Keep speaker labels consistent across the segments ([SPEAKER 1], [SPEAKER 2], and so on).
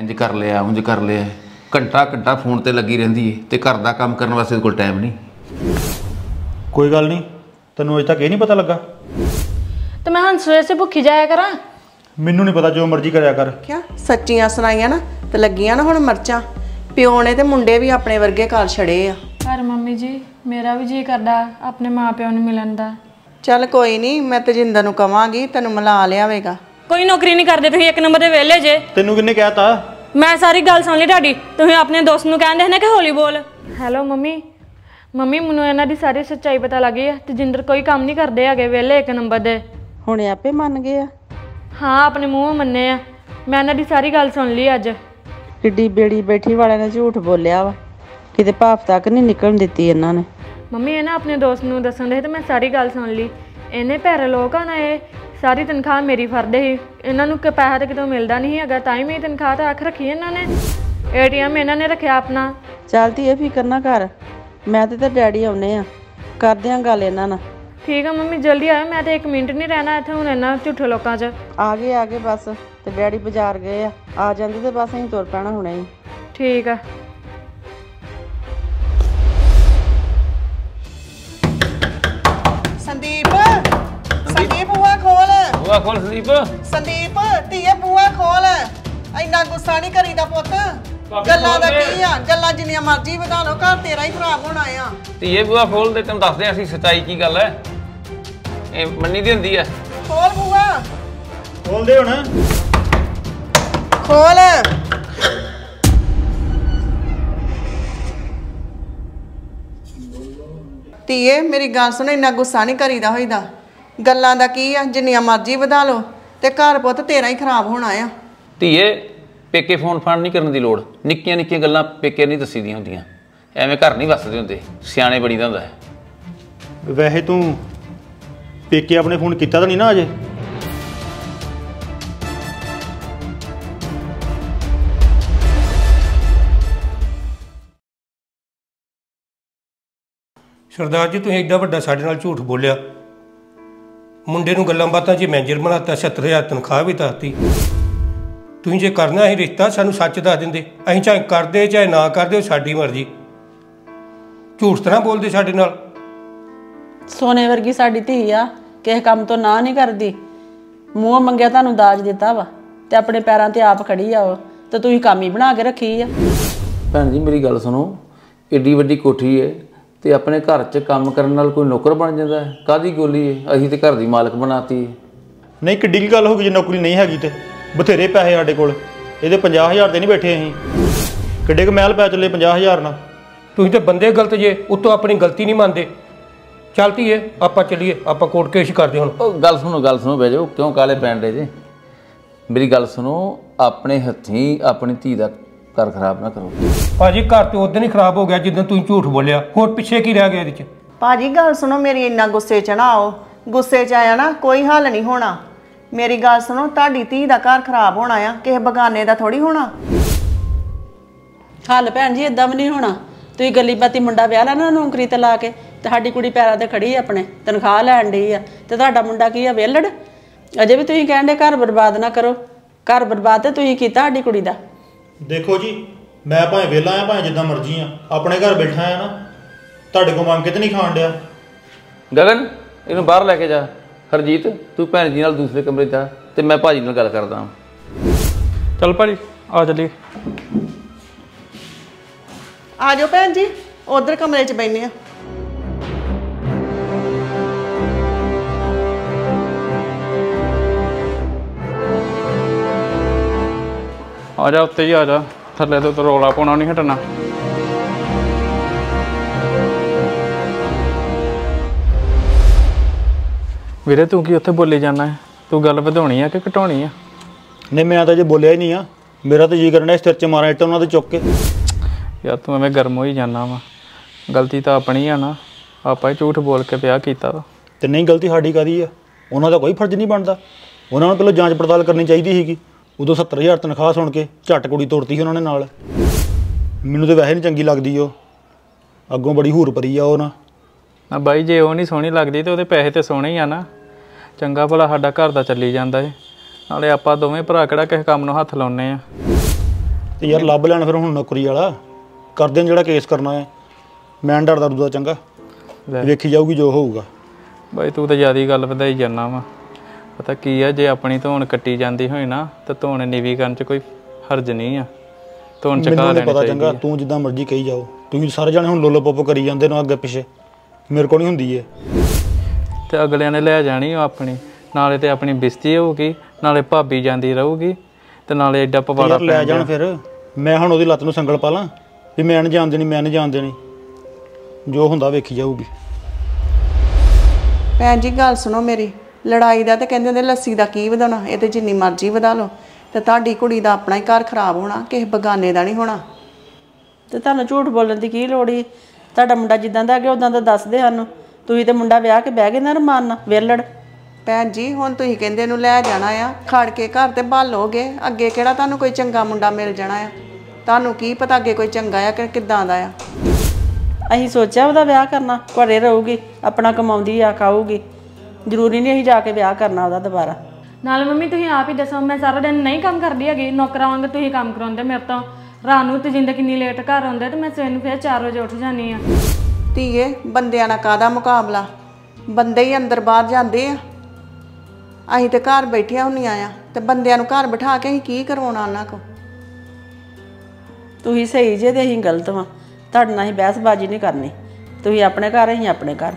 [SPEAKER 1] इंज कर लिया उंज कर लिया, घंटा घंटा फोन ते लगी रहिंदी है ते घर दा काम करन वास्ते कोई टाइम नहीं।
[SPEAKER 2] कोई गल नहीं, तैनूं अजे तक ये नहीं पता लगा?
[SPEAKER 3] तो मैं हंस सवेर से भुखी जाया करा?
[SPEAKER 2] मैनू नहीं पता, जो मर्जी करया कर।
[SPEAKER 4] क्या सच्चियां सुनाइयां ना ते लगियां ना हुण मर्चां। प्यो ने ते मुंडे भी अपने वर्गे कर छड़े आ।
[SPEAKER 3] पर मम्मी जी मेरा भी जी करदा अपने माँ प्यो नूं मिलन दा।
[SPEAKER 4] चल कोई नहीं, मैं तजिंदर नूं कवांगी तैनूं मिला लियावेगा।
[SPEAKER 3] कोई नौकरी नहीं करदे तुसीं, एक नंबर दे वेले जे।
[SPEAKER 2] तैनूं किन्ने कहता?
[SPEAKER 3] मैं सारी गल सुन ली तुहाडी। तुसीं अपने दोस्त नूं कहंदे ने कि हौली बोल। हैलो मम्मी, मम्मी मैनूं इन्हां दी सारी सच्चाई पता लग गई है। तजिंदर कोई काम नहीं करदे हैगे, वेले एक नंबर दे।
[SPEAKER 4] हुण आपे मन गए आ?
[SPEAKER 3] हाँ अपने मूँह मन्ने आ। मैं इन्हां दी सारी गल सुन ली अज।
[SPEAKER 4] किड्डी बेड़ी बैठी वाले ने झूठ बोलिया वा, किते भाफ तक नहीं निकलन दित्ती इन्हां ने।
[SPEAKER 3] मम्मी ये ना अपने दोस्त नूं दस्सण दे ते मैं सारी गल सुन ली। इन्हें पैरे लोग आ ना, ये सारी तनख्वाह मेरी फड़दे ही। इन्हां नूं पैसा तो कितों मिलदा नहीं हैगा, तां ही मेरी तनख्वाह तो अख रखी इन्हां ने। ATM इन्हां ने रखिया अपना।
[SPEAKER 4] चल धी फिकर ना कर, मैं ते डैडी आउणे आ, करदे आ गल इन्हां नाल।
[SPEAKER 3] ठीक है मम्मी जल्दी आयो, मैं तो 1 मिनट नहीं रहना इत्थे हुण इन्हां झूठे लोकां च।
[SPEAKER 4] आ गए बस, ते डैडी बाजार गए आ जांदे ते बस असीं तुर पैणा हुणे ही।
[SPEAKER 3] ठीक है।
[SPEAKER 4] संदीप संदीप बुआ खोल।
[SPEAKER 1] बुआ खोल संदीप।
[SPEAKER 4] संदीप धीए बुआ खोल, इन्ना गुस्सा नहीं करीदा पुੱਤ। गल्लां दा की आ, गल्लां जिन्नियां मर्जी वधा लो, घर तेरा ही खराब होना आ।
[SPEAKER 1] ਧੀਏ ਬੂਆ ਖੋਲ ਦੇ, ਤੈਨੂੰ ਦੱਸਦੇ ਅਸੀਂ ਸੱਚਾਈ ਕੀ ਗੱਲ ਹੈ। ਇਹ ਮੰਨੀ ਦੀ ਹੁੰਦੀ ਹੈ।
[SPEAKER 4] खोल बुआ
[SPEAKER 2] खोल दे हुण।
[SPEAKER 4] खोल। ਧੀਏ मेरी गल सुन, इन्ना गुस्सा नहीं करीदा होईदा। गल्लां दा की आ, जिन्नियां मर्जी वधा लो ते घर पुੱਤ तेरा ही खराब होना आ।
[SPEAKER 1] ਧੀਏ ਪੇਕੇ ਫੋਨ ਫਾਨ ਨਹੀਂ ਕਰਨ ਦੀ ਲੋੜ, ਨਿੱਕੀਆਂ ਨਿੱਕੀਆਂ ਗੱਲਾਂ ਪੇਕੇ ਨਹੀਂ ਦੱਸੀ ਦੀਆਂ ਹੁੰਦੀਆਂ, ਐਵੇਂ ਘਰ ਨਹੀਂ ਵਸਦੇ ਹੁੰਦੇ, ਸਿਆਣੇ ਬਣੀ ਦਾ ਹੁੰਦਾ ਹੈ।
[SPEAKER 2] वैसे तू पेके अपने फोन किया तो नहीं ना अजे?
[SPEAKER 5] सरदार जी तुसीं एड्डा वड्डा साडे नाल झूठ बोलिया, मुंडे नूं गल्लां बातां च मैनेजर बनाता, 70,000 तनख्वाह भी ताती। तुसीं जे करना ही रिश्ता सानूं सच दस दिंदे, असीं चाहे करदे चाहे ना करदे, साडी मर्जी। झूठ तो ना बोलदे साडे नाल।
[SPEAKER 6] सोने वर्गी साडी धी आ, किस काम तो ना नहीं करदी। मूँह मंगिया तुहानूं दाज दिता वा ते अपने पैरां ते आप खड़ी आ, ते तुसीं काम ही बना के रखी आ।
[SPEAKER 1] ਭੈਣ ਜੀ ਮੇਰੀ ਗੱਲ ਸੁਣੋ, ਏਡੀ ਵੱਡੀ ਕੋਠੀ ਹੈ ਤੇ ਆਪਣੇ ਘਰ 'ਚ ਕੰਮ ਕਰਨ ਨਾਲ ਕੋਈ ਨੌਕਰ ਬਣ ਜਾਂਦਾ ਹੈ? ਕਾਹਦੀ ਗੋਲੀ ਹੈ, ਅਸੀਂ ਤੇ ਘਰ ਦੀ ਮਾਲਕ ਬਣਾਤੀ।
[SPEAKER 2] नहीं किड्डी की गल हो गई, जे नौकरी नहीं हैगी ते बथेरे पैसे साडे कोल, ਇਹਦੇ 50,000 ਤੇ नहीं बैठे ਅਸੀਂ। किड्डे क महल पै चले 50,000 ਨਾਲ।
[SPEAKER 5] तुसीं ते बंदे गलत जे, उत्तों अपनी गलती नहीं मानते। चलती है आपां चलीए, आपां कोर्ट केस करदे हुण।
[SPEAKER 1] ਉਹ ਗੱਲ ਸੁਣੋ ਬਹਿ ਜਾਓ, ਕਿਉਂ ਕਾਲੇ ਪੈਣ ਡੇ ਜੇ? ਮੇਰੀ ਗੱਲ ਸੁਣੋ, ਆਪਣੇ ਹੱਥੀਂ ਆਪਣੀ ਧੀ ਦਾ ਘਰ ਖਰਾਬ ਨਾ ਕਰੋ।
[SPEAKER 5] भाजी घर तो उस दिन ही खराब हो गया जिस दिन तुसीं झूठ बोलिया, होर पिछे की रह गया इहदे च?
[SPEAKER 4] भाजी गल सुनो मेरी, इन्ना गुस्से च ना आओ। गुस्से च आया ना कोई हल नहीं होना। मेरी गल सुनो, तुहाडी धी दा घर खराब होना आ, किसे बगाने दा थोड़ी होना।
[SPEAKER 6] हल भैन जी इदां भी नहीं होना। तुसीं गली बाती मुंडा विआह ला ना नौकरी ते ला के, ते साडी कुड़ी पैरां ते खड़ी अपने तनख्वाह लैण डई आ, ते तुहाडा मुंडा की आ वेलड़। अजे भी तुसीं कहण डे घर बर्बाद ना करो। घर बर्बाद ते तुसीं कीता साडी कुड़ी दा।
[SPEAKER 2] देखो जी, मैं भावें वेला आ भावें जिद्दां मर्जी आ, अपने घर बैठा आ ना, तुहाडे कोल मंग के ते नहीं खाण डिया।
[SPEAKER 1] ਗਗਨ ਇਹਨੂੰ ਬਾਹਰ ਲੈ ਕੇ ਜਾ। ਹਰਜੀਤ ਤੂੰ ਭੈਣ ਜੀ ਨਾਲ ਦੂਸਰੇ ਕਮਰੇ 'ਚ ਜਾ ਤੇ ਮੈਂ ਭਾਜੀ ਨਾਲ ਗੱਲ ਕਰਦਾ ਹਾਂ।
[SPEAKER 7] चल भाजी आ चलिए।
[SPEAKER 4] आ जाओ भैन जी, उधर कमरे च बैठने आ।
[SPEAKER 7] आ जा उत्ते ही आ जा, थल्ले तो रौला पाना नहीं हटना। वीरे तू की उत्थे बोली जाना है? तू गल वधाउणी है कि घटाउणी है?
[SPEAKER 2] नहीं मैं तो अजे बोलिया ही नहीं आ, मेरा तो जी करना इस सिर च मारा इट उन्होंने चुक के।
[SPEAKER 7] यार तू एवें गर्म हो ही जाना वा, गलती तो अपनी है ना, आपा ही झूठ बोल के ब्याह कीता वा।
[SPEAKER 2] ते नहीं गलती साडी कादी आ, उन्हों दा कोई फर्ज नहीं बनता। उन्होंने पहले जांच पड़ताल करनी चाहिए सीगी। उदों 70,000 तनख्वाह सुन के झट कुड़ी तोड़ती ਸੀ उन्होंने नाल। मैनूं तो वैसे नहीं चंगी लगदी, ਉਹ अगों बड़ी हूर परी आ ਉਹ ना।
[SPEAKER 7] बाई जे वो नहीं सोहनी लगती तो पैसे तो सोहने ही आ ना। चंगा भला साडा घर दा चली जांदा है, नाले आपां दोवें भरा किहड़ा किसे काम नूं हत्थ लाउने आ।
[SPEAKER 2] ਤੇ ਯਾਰ ਲੱਭ ਲੈਣ ਫਿਰ ਹੁਣ ਨੌਕਰੀ ਵਾਲਾ, ਕਰਦੇ ਨੇ ਜਿਹੜਾ ਕੇਸ ਕਰਨਾ ਹੈ। ਮੈਂ ਡਰਦਾ ਡਰਦਾ ਚੰਗਾ, ਵੇਖੀ ਜਾਊਗੀ ਜੋ ਹੋਊਗਾ।
[SPEAKER 7] ਬਾਈ ਤੂੰ ਤਾਂ ਜ਼ਿਆਦਾ ਗੱਲ ਵਧਾਈ ਜਾਂਦਾ ਵਾ। ਪਤਾ ਕੀ ਆ, ਜੇ ਆਪਣੀ ਧੌਣ ਕੱਟੀ ਜਾਂਦੀ ਹੋਏ ਨਾ ਤਾਂ ਧੌਣ ਨੀਵੀਂ ਕਰਨ 'ਚ ਕੋਈ ਹਰਜ ਨਹੀਂ ਆ। ਧੌਣ ਚਕਾ
[SPEAKER 2] ਮੈਨੂੰ
[SPEAKER 7] ਲੈਣੀ
[SPEAKER 2] ਪਤਾ
[SPEAKER 7] ਚਾਹੀਦੀ
[SPEAKER 2] ਚੰਗਾ, ਤੂੰ ਜਿੱਦਾਂ ਮਰਜ਼ੀ ਕਹੀ ਜਾਓ। ਤੁਸੀਂ ਸਾਰੇ ਜਾਣੇ ਹੁਣ ਲੋਲੋ ਪੋਪੋ ਕਰੀ ਜਾਂਦੇ ਨੇ ਅੱਗੇ ਪਿੱਛੇ, ਮੇਰੇ ਕੋਲ ਨਹੀਂ ਹੁੰਦੀ ਏ।
[SPEAKER 7] ਤੇ ਅਗਲਿਆਂ ਨੇ ਲੈ ਜਾਣੀ ਉਹ ਆਪਣੀ, ਨਾਲੇ ਤੇ ਆਪਣੀ ਬਿਸਤੀ ਹੋਊਗੀ, ਨਾਲੇ ਭਾਬੀ ਜਾਂਦੀ ਰਹੂਗੀ, ਤੇ ਨਾਲੇ ਐਡਾ ਪਵਾੜਾ
[SPEAKER 2] ਯਾਰ ਲੈ ਜਾਣ ਫਿਰ। ਮੈਂ ਹੁਣ ਉਹਦੀ ਲੱਤ ਨੂੰ ਸੰਗਲ ਪਾ ਲਾਂ ਵੀ ਮੈਂ ਨਹੀਂ ਜਾਣ ਦੇਣੀ, ਮੈਂ ਨਹੀਂ ਜਾਣ ਦੇਣੀ। ਜੋ ਹੁੰਦਾ ਵੇਖੀ ਜਾਊਗੀ।
[SPEAKER 4] ਭੈਣ ਜੀ ਗੱਲ ਸੁਣੋ ਮੇਰੀ, ਲੜਾਈ ਦਾ ਤੇ ਕਹਿੰਦੇ ਹੁੰਦੇ ਲੱਸੀ ਦਾ ਕੀ ਵਧਾਉਣਾ, ਇਹ ਤੇ ਜਿੰਨੀ ਮਰਜ਼ੀ ਵਧਾ ਲਓ ਤੇ ਤੁਹਾਡੀ ਕੁੜੀ ਦਾ ਆਪਣਾ ਹੀ ਘਰ ਖਰਾਬ ਹੋਣਾ, ਕਿਸੇ ਬਗਾਨੇ ਦਾ ਨਹੀਂ ਹੋਣਾ।
[SPEAKER 6] ਤੇ ਤੁਹਾਨੂੰ ਝੂਠ ਬੋਲਣ ਦੀ ਕੀ ਲੋੜ ਈ? ਤੁਹਾਡਾ ਮੁੰਡਾ ਜਿੱਦਾਂ ਦਾ ਅੱਗੇ ਉਦਾਂ ਦਾ ਦੱਸਦੇ ਸਾਨੂੰ। ਤੁਸੀਂ ਤੇ ਮੁੰਡਾ ਵਿਆਹ ਕੇ ਬਹਿ ਗਏ ਨਾ ਰਮਾਨ ਨਾਲ ਵਿਹਲੜ।
[SPEAKER 4] ਭੈਣ ਜੀ ਹੁਣ ਤੁਸੀਂ ਕਹਿੰਦੇ ਇਹਨੂੰ ਲੈ ਜਾਣਾ ਆ, ਖੜ ਕੇ ਘਰ ਤੇ ਭਾਲੋਗੇ, ਅੱਗੇ ਕਿਹੜਾ ਤੁਹਾਨੂੰ ਕੋਈ ਚੰਗਾ ਮੁੰਡਾ ਮਿਲ ਜਾਣਾ ਆ? ਤੁਹਾਨੂੰ ਕੀ ਪਤਾ ਅੱਗੇ ਕੋਈ ਚੰਗਾ ਆ ਕਿ ਕਿੱਦਾਂ ਦਾ ਆ?
[SPEAKER 6] ਅਸੀਂ ਸੋਚਿਆ ਉਹਦਾ ਵਿਆਹ ਕਰਨਾ, ਘਰੇ ਰਹੂਗੀ, ਆਪਣਾ ਕਮਾਉਂਦੀ ਆ ਖਾਊਗੀ। ਜ਼ਰੂਰੀ ਨਹੀਂ ਅਸੀਂ ਜਾ ਕੇ ਵਿਆਹ ਕਰਨਾ ਉਹਦਾ ਦੁਬਾਰਾ।
[SPEAKER 3] ਨਾਲ ਮੰਮੀ ਤੁਸੀਂ ਆਪ ਹੀ ਦੱਸੋ, ਮੈਂ ਸਾਰਾ ਦਿਨ ਨਹੀਂ ਕੰਮ ਕਰਦੀ ਹੈਗੀ, ਨੌਕਰਾਂ ਵਾਂਗ ਤੁਸੀਂ ਕੰਮ ਕਰਾਉਂਦੇ ਮੇਰੇ ਤੋਂ। ਰਾਤ ਨੂੰ ਤੇ ਜਿੰਦ ਕਿੰਨੀ ਲੇਟ ਘਰ ਆਉਂਦੇ ਤੇ ਮੈਂ ਸਵੇਰ ਨੂੰ ਫਿਰ 4 ਵਜੇ ਉੱਠ ਜਾਂਦੀ ਆ।
[SPEAKER 4] ਧੀਏ ਬੰਦਿਆਂ ਨਾਲ ਕਾਹਦਾ ਮੁਕਾਬਲਾ, ਬੰਦੇ ਹੀ ਅੰਦਰ ਬਾਹਰ ਜਾਂਦੇ ਆ। ਅਸੀਂ ਤੇ ਘਰ ਬੈਠੀਆਂ ਹੁੰਦੀਆਂ ਆ ਤੇ ਬੰਦਿਆਂ ਨੂੰ ਘਰ ਬਿਠਾ ਕੇ ਅਸੀਂ ਕੀ ਕਰਵਾਉਣਾ ਉਹਨਾਂ ਕੋ?
[SPEAKER 6] ਤੁਸੀਂ ਸਹੀ ਜੇ ਤੇ ਅਸੀਂ ਗਲਤ ਵਾਂ। ਤੁਹਾਡੇ ਨਾਲ ਅਸੀਂ ਬਹਿਸਬਾਜ਼ੀ ਨਹੀਂ ਕਰਨੀ। ਤੁਸੀਂ ਆਪਣੇ ਘਰ, ਅਸੀਂ ਆਪਣੇ ਘਰ।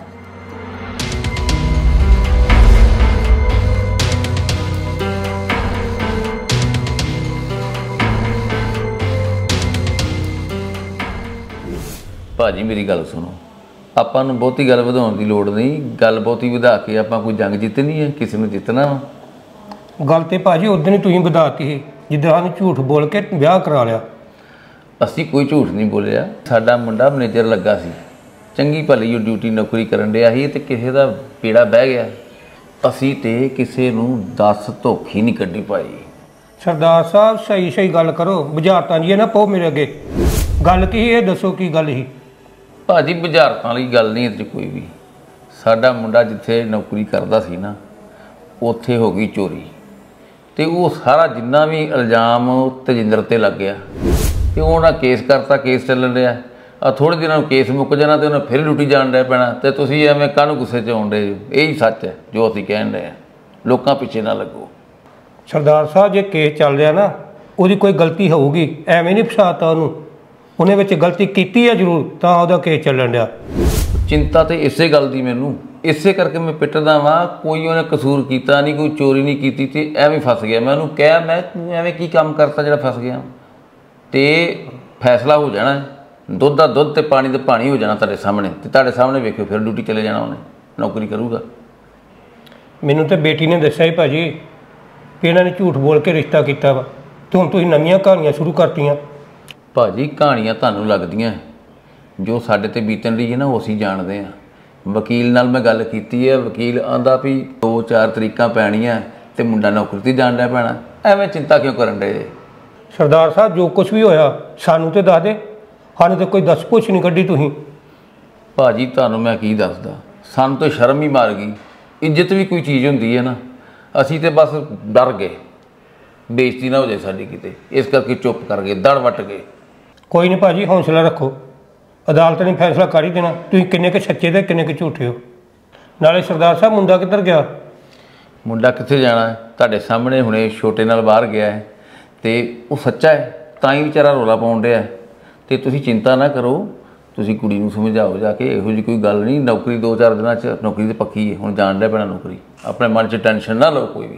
[SPEAKER 1] ਭਾਜੀ ਮੇਰੀ ਗੱਲ ਸੁਣੋ, ਆਪਾਂ ਨੂੰ ਬਹੁਤੀ ਗੱਲ ਵਧਾਉਣ ਦੀ ਲੋੜ ਨਹੀਂ। ਗੱਲ ਬਹੁਤੀ ਵਧਾ ਕੇ ਆਪਾਂ ਕੋਈ ਜੰਗ ਜਿੱਤਣੀ ਹੈ, ਕਿਸੇ ਨੂੰ ਜਿੱਤਣਾ ਵਾ।
[SPEAKER 5] ਗੱਲ ਤੇ ਭਾਜੀ ਉਦੋਂ ਹੀ ਤੁਸੀਂ ਵਧਾਤੀ ਸੀ ਜਿੱਦਾਂ ਸਾਨੂੰ ਝੂਠ ਬੋਲ ਕੇ ਵਿਆਹ ਕਰਾ ਲਿਆ।
[SPEAKER 1] ਅਸੀਂ ਕੋਈ ਝੂਠ ਨਹੀਂ ਬੋਲਿਆ। ਸਾਡਾ ਮੁੰਡਾ ਮੈਨੇਜਰ ਲੱਗਾ ਸੀ, ਚੰਗੀ ਭਲੀ ਉਹ ਡਿਊਟੀ ਨੌਕਰੀ ਕਰਨ ਡਿਆ ਸੀ ਤੇ ਕਿਸੇ ਦਾ ਪੀੜਾ ਬਹਿ ਗਿਆ। ਅਸੀਂ ਤੇ ਕਿਸੇ ਨੂੰ 10 ਧੋਖੀ ਨਹੀਂ ਕੱਢੀ ਪਾਈ।
[SPEAKER 5] ਸਰਦਾਰ ਸਾਹਿਬ ਸਹੀ ਗੱਲ ਕਰੋ, ਬੁਝਾਰਤਾਂ ਜੀ ਨਾ ਪਾਓ ਮੇਰੇ ਅੱਗੇ। ਗੱਲ ਕੀ ਇਹ ਦੱਸੋ, ਕੀ ਗੱਲ ਸੀ?
[SPEAKER 1] ਭਾਜੀ ਬੁਝਾਰਤਾਂ ਵਾਲੀ ਗੱਲ ਨਹੀਂ ਇਹਦੇ 'ਚ ਕੋਈ ਵੀ। ਸਾਡਾ ਮੁੰਡਾ ਜਿੱਥੇ ਨੌਕਰੀ ਕਰਦਾ ਸੀ ਨਾ, ਉੱਥੇ ਹੋ ਗਈ ਚੋਰੀ, ਤੇ ਉਹ ਸਾਰਾ ਜਿੰਨਾ ਵੀ ਇਲਜ਼ਾਮ ਤਜਿੰਦਰ ਤੇ ਲੱਗ ਗਿਆ ਤੇ ਉਹਨਾਂ ਕੇਸ ਕਰਤਾ। ਕੇਸ ਚੱਲਣ ਰਿਹਾ ਆ, ਥੋੜ੍ਹੇ ਦਿਨਾਂ ਨੂੰ ਕੇਸ ਮੁੱਕ ਜਾਣਾ ਤੇ ਉਹਨਾਂ ਫਿਰ ਡਿਊਟੀ ਜਾਣ ਡਿਆ ਪੈਣਾ। ਤੇ ਤੁਸੀਂ ਐਵੇਂ ਕਾਹਨੂੰ ਗੁੱਸੇ 'ਚ ਆਉਣ ਡੇ? ਇਹੀ ਸੱਚ ਹੈ ਜੋ ਅਸੀਂ ਕਹਿਣ ਡਏ ਹਾਂ, ਲੋਕਾਂ ਪਿੱਛੇ ਨਾ ਲੱਗੋ।
[SPEAKER 5] ਸਰਦਾਰ ਸਾਹਿਬ ਜੇ ਕੇਸ ਚੱਲ ਰਿਹਾ ਨਾ, ਉਹਦੀ ਕੋਈ ਗਲਤੀ ਹੋਊਗੀ, ਐਵੇਂ ਨਹੀਂ ਫਸਾਤਾ ਉਹਨੂੰ। ਉਹਨੇ ਵਿੱਚ ਗਲਤੀ ਕੀਤੀ ਹੈ ਜ਼ਰੂਰ, ਤਾਂ ਉਹਦਾ ਕੇਸ ਚੱਲਣ ਡਿਆ।
[SPEAKER 1] ਚਿੰਤਾ ਤੇ ਇਸੇ ਗੱਲ ਦੀ ਮੈਨੂੰ, ਇਸੇ ਕਰਕੇ ਮੈਂ ਪਿੱਟਦਾ ਵਾਂ। ਕੋਈ ਉਹਨੇ ਕਸੂਰ ਕੀਤਾ ਨਹੀਂ, ਕੋਈ ਚੋਰੀ ਨਹੀਂ ਕੀਤੀ ਤੇ ਐਵੇਂ ਫਸ ਗਿਆ। ਮੈਂ ਉਹਨੂੰ ਕਿਹਾ, ਮੈਂ ਤੂੰ ਐਵੇਂ ਕੀ ਕੰਮ ਕਰਤਾ ਜਿਹੜਾ ਫਸ ਗਿਆ? ਤੇ ਫੈਸਲਾ ਹੋ ਜਾਣਾ, ਦੁੱਧ ਦਾ ਦੁੱਧ ਤੇ ਪਾਣੀ ਦਾ ਪਾਣੀ ਹੋ ਜਾਣਾ ਤੁਹਾਡੇ ਸਾਹਮਣੇ। ਤੇ ਤੁਹਾਡੇ ਸਾਹਮਣੇ ਵੇਖਿਓ ਫਿਰ ਡਿਊਟੀ ਚਲੇ ਜਾਣਾ, ਉਹਨੇ ਨੌਕਰੀ ਕਰੂਗਾ।
[SPEAKER 5] ਮੈਨੂੰ ਤੇ ਬੇਟੀ ਨੇ ਦੱਸਿਆ ਹੀ ਭਾਜੀ ਵੀ ਇਹਨਾਂ ਨੇ ਝੂਠ ਬੋਲ ਕੇ ਰਿਸ਼ਤਾ ਕੀਤਾ ਵਾ, ਤੇ ਹੁਣ ਤੁਸੀਂ ਨਵੀਆਂ ਕਹਾਣੀਆਂ ਸ਼ੁਰੂ ਕਰਤੀਆਂ।
[SPEAKER 1] ਭਾਜੀ ਕਹਾਣੀਆਂ ਤੁਹਾਨੂੰ ਲੱਗਦੀਆਂ, ਜੋ ਸਾਡੇ ਤੇ ਬੀਤਣ ਰਹੀ ਹੈ ਨਾ ਉਹ ਅਸੀਂ ਜਾਣਦੇ ਹਾਂ। ਵਕੀਲ ਨਾਲ ਮੈਂ ਗੱਲ ਕੀਤੀ ਹੈ, ਵਕੀਲ ਆਂਦਾ ਵੀ 2-4 ਤਰੀਕਾਂ ਪੈਣੀਆਂ ਤੇ ਮੁੰਡਾ ਨੌਕਰੀ ਤੇ ਜਾਣ ਡਿਆ ਪੈਣਾ। ਐਵੇਂ ਚਿੰਤਾ ਕਿਉਂ ਕਰਨ ਡੇ?
[SPEAKER 5] ਸਰਦਾਰ ਸਾਹਿਬ ਜੋ ਕੁਝ ਵੀ ਹੋਇਆ ਸਾਨੂੰ ਤੇ ਦੱਸ ਦੇ, ਸਾਨੂੰ ਤੇ ਕੋਈ ਦੱਸ ਪੁੱਛ ਨਹੀਂ ਕੱਢੀ ਤੁਸੀਂ।
[SPEAKER 1] ਭਾਜੀ ਤੁਹਾਨੂੰ ਮੈਂ ਕੀ ਦੱਸਦਾ, ਸਾਨੂੰ ਤਾਂ ਸ਼ਰਮ ਹੀ ਮਾਰ ਗਈ। ਇੱਜ਼ਤ ਵੀ ਕੋਈ ਚੀਜ਼ ਹੁੰਦੀ ਹੈ ਨਾ, ਅਸੀਂ ਤੇ ਬਸ ਡਰ ਗਏ ਬੇਇੱਜ਼ਤੀ ਨਾ ਹੋ ਜਾਏ ਸਾਡੀ ਕਿਤੇ, ਇਸ ਕਰਕੇ ਚੁੱਪ ਕਰ ਗਏ, ਦੜ ਵੱਟ ਗਏ।
[SPEAKER 5] ਕੋਈ ਨਹੀਂ ਭਾਜੀ, ਹੌਸਲਾ ਰੱਖੋ, ਅਦਾਲਤ ਨੇ ਫੈਸਲਾ ਕਰ ਹੀ ਦੇਣਾ ਤੁਸੀਂ ਕਿੰਨੇ ਕੁ ਸੱਚੇ ਤੇ ਕਿੰਨੇ ਕੁ ਝੂਠੇ ਹੋ। ਨਾਲੇ ਸਰਦਾਰ ਸਾਹਿਬ ਮੁੰਡਾ ਕਿੱਧਰ ਗਿਆ?
[SPEAKER 1] ਮੁੰਡਾ ਕਿੱਥੇ ਜਾਣਾ ਹੈ, ਤੁਹਾਡੇ ਸਾਹਮਣੇ ਹੁਣੇ ਛੋਟੇ ਨਾਲ ਬਾਹਰ ਗਿਆ ਹੈ ਤੇ ਉਹ ਸੱਚਾ ਹੈ, ਤਾਂ ਹੀ ਵਿਚਾਰਾ ਰੌਲਾ ਪਾਉਣ ਡਿਆ। ਤੇ ਤੁਸੀਂ ਚਿੰਤਾ ਨਾ ਕਰੋ, ਤੁਸੀਂ ਕੁੜੀ ਨੂੰ ਸਮਝਾਓ ਜਾ ਕੇ, ਇਹੋ ਜਿਹੀ ਕੋਈ ਗੱਲ ਨਹੀਂ। ਨੌਕਰੀ 2-4 ਦਿਨਾਂ 'ਚ ਨੌਕਰੀ ਤੇ ਪੱਕੀ ਹੈ, ਹੁਣ ਜਾਣ ਡਿਆ ਪੈਣਾ ਨੌਕਰੀ। ਆਪਣੇ ਮਨ 'ਚ ਟੈਨਸ਼ਨ ਨਾ ਲਓ ਕੋਈ ਵੀ।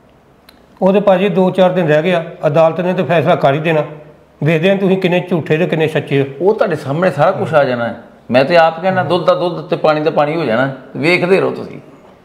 [SPEAKER 5] ਉਹਦੇ ਭਾਜੀ 2-4 ਦਿਨ ਰਹਿ ਗਿਆ, ਅਦਾਲਤ ਨੇ ਤਾਂ ਫੈਸਲਾ ਕਰ ਹੀ ਦੇਣਾ। ਵੇਖਦੇ ਹਾਂ ਤੁਸੀਂ ਕਿੰਨੇ ਝੂਠੇ ਤੇ ਕਿੰਨੇ ਸੱਚੇ ਹੋ।
[SPEAKER 1] ਉਹ ਤੁਹਾਡੇ ਸਾਹਮਣੇ ਸਾਰਾ ਕੁਝ ਆ ਜਾਣਾ ਹੈ। ਮੈਂ ਤੇ ਆਪ ਕਹਿਣਾ ਦੁੱਧ ਦਾ ਦੁੱਧ ਤੇ ਪਾਣੀ ਦਾ ਪਾਣੀ ਹੋ ਜਾਣਾ, ਵੇਖਦੇ ਰਹੋ ਤੁਸੀਂ।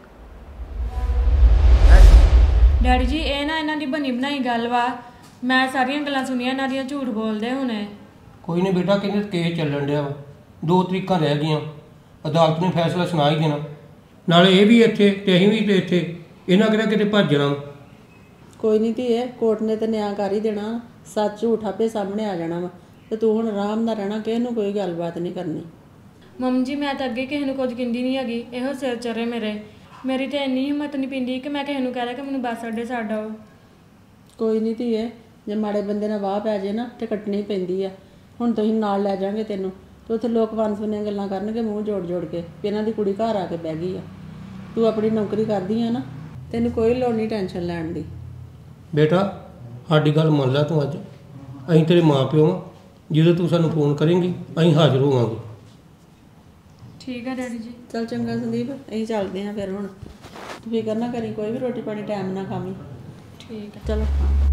[SPEAKER 3] ਡੈਡੀ ਜੀ ਇਹ ਨਾ ਇਹਨਾਂ ਦੀ ਬਣੀ ਬਣਾਈ ਗੱਲ ਵਾ, ਮੈਂ ਸਾਰੀਆਂ ਗੱਲਾਂ ਸੁਣੀਆਂ ਇਹਨਾਂ ਦੀਆਂ, ਝੂਠ ਬੋਲਦੇ ਹੁਣੇ।
[SPEAKER 5] ਕੋਈ ਨਹੀਂ ਬੇਟਾ, ਕਹਿੰਦੇ ਕੇਸ ਚੱਲਣ ਡਿਆ ਵਾ, 2 ਤਰੀਕਾਂ ਰਹਿ ਗਈਆਂ, ਅਦਾਲਤ ਨੇ ਫੈਸਲਾ ਸੁਣਾ ਹੀ ਦੇਣਾ। ਨਾਲੇ ਇਹ ਵੀ ਇੱਥੇ ਤੇ ਅਸੀਂ ਵੀ ਤੇ ਇੱਥੇ, ਇਹਨਾਂ ਕਿਤੇ ਭੱਜ ਜਾਣਾ।
[SPEAKER 6] ਕੋਈ ਨਹੀਂ ਧੀਏ, ਕੋਰਟ ਨੇ ਤਾਂ ਨਿਆਂ ਕਰ ਹੀ ਦੇਣਾ, ਸੱਚ ਝੂਠ ਆਪੇ ਸਾਹਮਣੇ ਆ ਜਾਣਾ ਵਾ। ਤੇ ਤੂੰ ਹੁਣ ਆਰਾਮ ਨਾਲ ਰਹਿਣਾ, ਕਿਸੇ ਨੂੰ ਕੋਈ ਗੱਲਬਾਤ ਨਹੀਂ ਕਰਨੀ।
[SPEAKER 3] ਮੰਮੀ ਜੀ ਮੈਂ ਤਾਂ ਅੱਗੇ ਕਿਸੇ ਨੂੰ ਕੁਝ ਕਹਿੰਦੀ ਨਹੀਂ ਹੈਗੀ, ਇਹੋ ਸਿਰ ਚਰੇ ਮੇਰੀ ਤਾਂ ਇੰਨੀ ਹਿੰਮਤ ਨਹੀਂ ਪੈਂਦੀ ਕਿ ਮੈਂ ਕਿਸੇ ਨੂੰ ਕਹਿ ਰਿਹਾ ਕਿ ਮੈਨੂੰ ਬੱਸ ਅੱਡੇ ਛੱਡ ਆਓ।
[SPEAKER 6] ਕੋਈ ਨਹੀਂ ਧੀਏ, ਜੇ ਮਾੜੇ ਬੰਦੇ ਨਾਲ ਵਾਹ ਪੈ ਜੇ ਨਾ ਤੇ ਕੱਟਣੀ ਪੈਂਦੀ ਆ। ਹੁਣ ਤੁਸੀਂ ਨਾਲ ਲੈ ਜਾਾਂਗੇ ਤੈਨੂੰ ਤੇ ਉੱਥੇ ਲੋਕ ਵੰਨ-ਸੁਵੰਨੀਆਂ ਗੱਲਾਂ ਕਰਨਗੇ ਮੂੰਹ ਜੋੜ ਕੇ ਵੀ ਇਹਨਾਂ ਦੀ ਕੁੜੀ ਘਰ ਆ ਕੇ ਬਹਿ ਗਈ ਆ। ਤੂੰ ਆਪਣੀ ਨੌਕਰੀ ਕਰਦੀ ਆ ਨਾ, ਤੈਨੂੰ ਕੋਈ ਲੋੜ ਨਹੀਂ ਟੈਨਸ਼ਨ ਲੈਣ ਦੀ।
[SPEAKER 5] ਬੇਟਾ ਸਾਡੀ ਗੱਲ ਮੰਨ ਲੈ ਤੂੰ। ਅੱਜ ਅਸੀਂ ਤੇਰੇ ਮਾਂ ਪਿਓ ਆ, ਜਦੋਂ ਤੂੰ ਸਾਨੂੰ ਫੋਨ ਕਰੇਂਗੀ ਅਸੀਂ ਹਾਜ਼ਰ ਹੋਵਾਂਗੇ।
[SPEAKER 3] ਠੀਕ ਹੈ ਡੈਡੀ ਜੀ।
[SPEAKER 6] ਚੱਲ ਚੰਗਾ ਸੰਦੀਪ, ਅਸੀਂ ਚੱਲਦੇ ਹਾਂ ਫਿਰ ਹੁਣ। ਤੂੰ ਫਿਕਰ ਨਾ ਕਰੀ, ਕੋਈ ਵੀ ਰੋਟੀ ਪਾਣੀ ਟਾਈਮ ਨਾਲ ਖਾਵੀਂ।
[SPEAKER 3] ਠੀਕ ਹੈ।
[SPEAKER 6] ਚਲੋ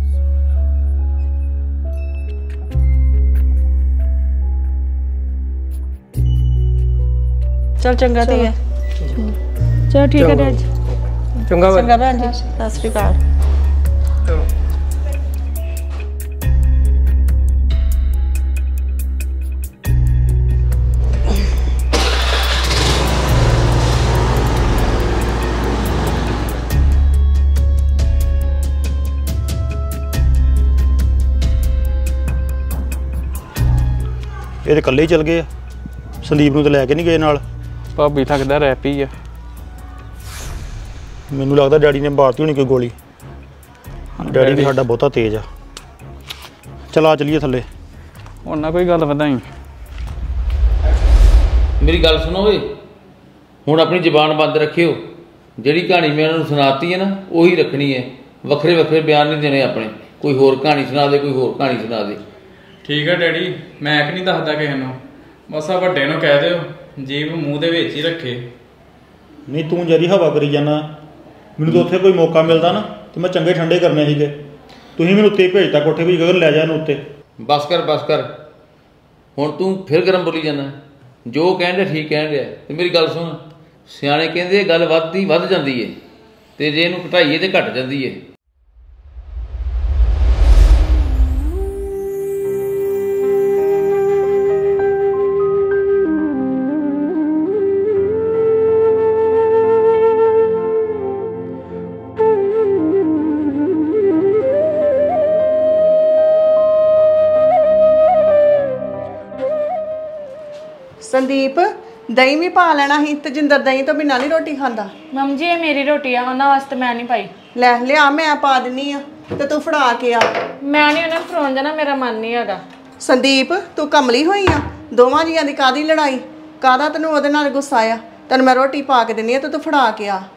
[SPEAKER 6] ਚੱਲ ਚੰਗਾ ਧੀਏ।
[SPEAKER 3] ਚਲੋ ਠੀਕ ਹੈ ਡੈਡੀ ਜੀ।
[SPEAKER 5] ਚੰਗਾ
[SPEAKER 6] ਚੰਗਾ ਭੈਣ ਜੀ, ਸਤਿ ਸ਼੍ਰੀ ਅਕਾਲ।
[SPEAKER 2] ਇਹ ਤੇ ਇਕੱਲੇ ਹੀ ਚਲ ਗਏ ਆ, ਸੰਦੀਪ ਨੂੰ ਤਾਂ ਲੈ ਕੇ ਨਹੀਂ ਗਏ ਨਾਲ।
[SPEAKER 7] ਭਾਬੀ ਲੱਗਦਾ ਰਹਿ ਪਈ ਆ।
[SPEAKER 2] ਮੈਨੂੰ ਲੱਗਦਾ ਡੈਡੀ ਨੇ ਮਾਰਤੀ ਹੋਣੀ ਕੋਈ ਗੋਲੀ। ਡੈਡੀ ਵੀ ਸਾਡਾ ਬਹੁਤਾ ਤੇਜ਼ ਆ। ਚਲ ਆ ਚਲੀਏ ਥੱਲੇ।
[SPEAKER 7] ਉਹਨਾਂ ਕੋਈ ਗੱਲ ਵਧਾਈ।
[SPEAKER 1] ਮੇਰੀ ਗੱਲ ਸੁਣੋ ਓਏ, ਹੁਣ ਆਪਣੀ ਜ਼ੁਬਾਨ ਬੰਦ ਰੱਖਿਓ। ਜਿਹੜੀ ਕਹਾਣੀ ਮੈਂ ਉਹਨਾਂ ਨੂੰ ਸੁਣਾਤੀ ਹੈ ਨਾ ਉਹੀ ਰੱਖਣੀ ਹੈ। ਵੱਖਰੇ ਵੱਖਰੇ ਬਿਆਨ ਨਹੀਂ ਦੇਣੇ ਆਪਣੇ। ਕੋਈ ਹੋਰ ਕਹਾਣੀ ਸੁਣਾ ਦੇ, ਕੋਈ ਹੋਰ ਕਹਾਣੀ ਸੁਣਾ ਦੇ।
[SPEAKER 7] ਠੀਕ ਹੈ ਡੈਡੀ, ਮੈਂ ਕਿ ਨਹੀਂ ਦੱਸਦਾ ਕਿਸੇ ਨੂੰ। ਬਸ ਆ ਵੱਡੇ ਨੂੰ ਕਹਿ ਦਿਓ ਜੀਭ ਮੂੰਹ ਦੇ ਵਿੱਚ ਹੀ ਰੱਖੇ।
[SPEAKER 2] ਨਹੀਂ ਤੂੰ ਜਰੀ ਹਵਾ ਕਰੀ ਜਾਣਾ। ਮੈਨੂੰ ਤਾਂ ਉੱਥੇ ਕੋਈ ਮੌਕਾ ਮਿਲਦਾ ਨਾ ਤੇ ਮੈਂ ਚੰਗੇ ਠੰਡੇ ਕਰਨੇ ਸੀਗੇ। ਤੁਸੀਂ ਮੈਨੂੰ ਉੱਤੇ ਭੇਜਤਾ ਕੋਠੇ ਵੀ ਗਗਨ ਲੈ ਜਾ ਇਹਨੂੰ ਉੱਤੇ।
[SPEAKER 1] ਬਸ ਕਰ। ਹੁਣ ਤੂੰ ਫਿਰ ਗਰਮ ਬੋਲੀ ਜਾਂਦਾ। ਜੋ ਕਹਿਣ ਡਿਆ ਠੀਕ ਕਹਿਣ ਡਿਆ। ਤੇ ਮੇਰੀ ਗੱਲ ਸੁਣ, ਸਿਆਣੇ ਕਹਿੰਦੇ ਗੱਲ ਵੱਧ ਜਾਂਦੀ ਹੈ ਤੇ ਜੇ ਇਹਨੂੰ ਘਟਾਈਏ ਤੇ ਘਟ ਜਾਂਦੀ ਹੈ।
[SPEAKER 4] ਸੰਦੀਪ ਦਹੀਂ ਵੀ ਪਾ ਲੈਣਾ ਸੀ। ਤਜਿੰਦਰ ਦਹੀਂ ਤੋਂ ਬਿਨਾਂ ਨਹੀਂ ਰੋਟੀ ਖਾਂਦਾ।
[SPEAKER 3] ਮੰਮ ਜੀ ਇਹ ਮੇਰੀ ਰੋਟੀ ਆ, ਉਹਨਾਂ ਵਾਸਤੇ ਮੈਂ ਨਹੀਂ ਪਾਈ।
[SPEAKER 4] ਲੈ ਲਿਆ, ਮੈਂ ਪਾ ਦਿੰਨੀ ਆ ਤੇ ਤੂੰ ਫੜਾ ਕੇ ਆ।
[SPEAKER 3] ਮੈਂ ਨਹੀਂ ਉਹਨਾਂ ਨੂੰ ਫੜਾਉਣ ਜਾਣਾ, ਮੇਰਾ ਮਨ ਨਹੀਂ ਹੈਗਾ।
[SPEAKER 4] ਸੰਦੀਪ ਤੂੰ ਕਮਲੀ ਹੋਈ ਆ। ਦੋਵਾਂ ਜੀਆਂ ਦੀ ਕਾਹਦੀ ਲੜਾਈ? ਕਾਹਦਾ ਤੈਨੂੰ ਉਹਦੇ ਨਾਲ ਗੁੱਸਾ ਆ? ਤੈਨੂੰ ਮੈਂ ਰੋਟੀ ਪਾ ਕੇ ਦਿੰਨੀ ਆ ਤੇ ਤੂੰ ਫੜਾ ਕੇ ਆ।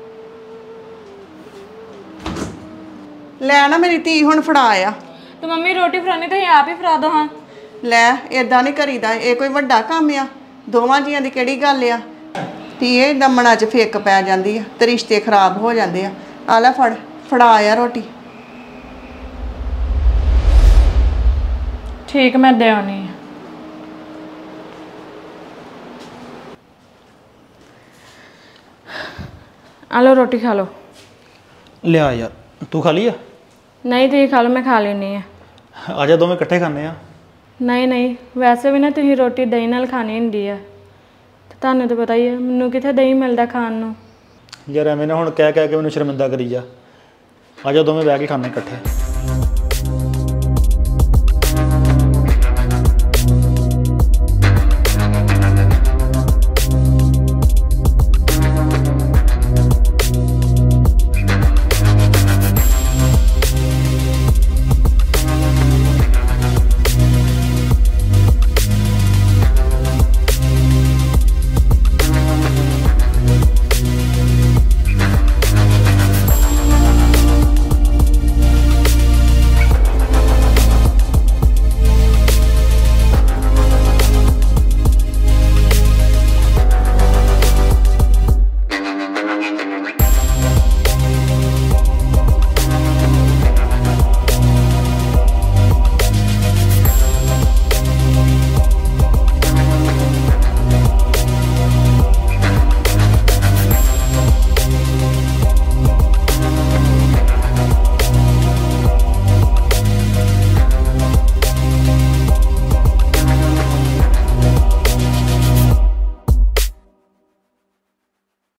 [SPEAKER 4] ਲੈ ਨਾ ਮੇਰੀ ਧੀ, ਹੁਣ ਫੜਾ ਆ।
[SPEAKER 3] ਤੇ ਮੰਮੀ ਰੋਟੀ ਫੜਾਉਣੀ ਤਾਂ ਆਪ ਹੀ ਫੜਾ ਦੋ। ਹਾਂ
[SPEAKER 4] ਲੈ ਇਦਾਂ ਨਹੀਂ ਕਰੀਦਾ, ਇਹ ਕੋਈ ਵੱਡਾ ਕੰਮ ਆ? ਦੋਵਾਂ ਜੀਆਂ ਦੀ ਕਿਹੜੀ ਗੱਲ ਆ? ਧੀਏ ਦਮਣਾ 'ਚ ਫੇਕ ਪੈ ਜਾਂਦੀ ਆ ਤੇ ਰਿਸ਼ਤੇ ਖਰਾਬ ਹੋ ਜਾਂਦੇ ਆ। ਆ ਲੈ ਫੜਾ ਆ ਰੋਟੀ।
[SPEAKER 3] ਠੀਕ, ਮੈਂ ਦੇ ਆਉਣੀ ਆ। ਆ ਲਓ ਰੋਟੀ ਖਾ ਲਓ।
[SPEAKER 2] ਲਿਆ ਯਾਰ, ਤੂੰ ਖਾ ਲਈ ਆ?
[SPEAKER 3] ਨਹੀਂ ਤੁਸੀਂ ਖਾ ਲਓ, ਮੈਂ ਖਾ ਲੈਣੀ ਆ।
[SPEAKER 2] ਆ ਜਾ ਦੋਵੇਂ ਇਕੱਠੇ ਖਾਂਦੇ ਆ।
[SPEAKER 3] ਨਹੀਂ ਵੈਸੇ ਵੀ ਨਾ ਤੁਸੀਂ ਰੋਟੀ ਦਹੀਂ ਨਾਲ ਖਾਣੀ ਹੁੰਦੀ ਆ। ਤੇ ਤੁਹਾਨੂੰ ਤਾਂ ਪਤਾ ਹੀ ਆ ਮੈਨੂੰ ਕਿੱਥੇ ਦਹੀਂ ਮਿਲਦਾ ਖਾਣ ਨੂੰ।
[SPEAKER 2] ਯਾਰ ਐਵੇਂ ਨਾ ਹੁਣ ਕਹਿ ਕੇ ਮੈਨੂੰ ਸ਼ਰਮਿੰਦਾ ਕਰੀ ਜਾ। ਆ ਜਾ ਦੋਵੇਂ ਬਹਿ ਕੇ ਖਾਂਦੇ ਇਕੱਠੇ।